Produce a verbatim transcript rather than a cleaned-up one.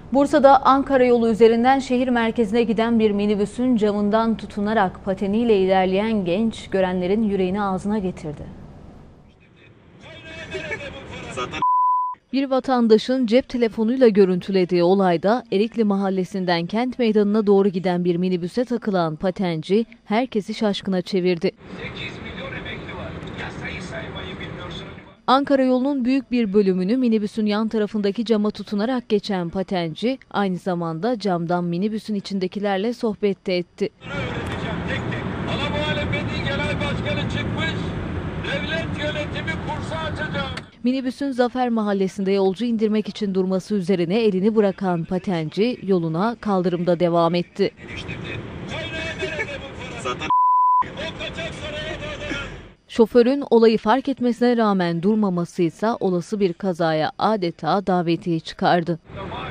Bursa'da Ankara yolu üzerinden şehir merkezine giden bir minibüsün camından tutunarak pateniyle ilerleyen genç görenlerin yüreğini ağzına getirdi. Bir vatandaşın cep telefonuyla görüntülediği olayda Erikli Mahallesi'nden Kent Meydanı'na doğru giden bir minibüse takılan patenci herkesi şaşkına çevirdi. Ankara yolunun büyük bir bölümünü minibüsün yan tarafındaki cama tutunarak geçen patenci aynı zamanda camdan minibüsün içindekilerle sohbet de etti. Minibüsün Zafer Mahallesi'nde yolcu indirmek için durması üzerine elini bırakan patenci yoluna kaldırımda devam etti. Şoförün olayı fark etmesine rağmen durmaması ise olası bir kazaya adeta davetiye çıkardı.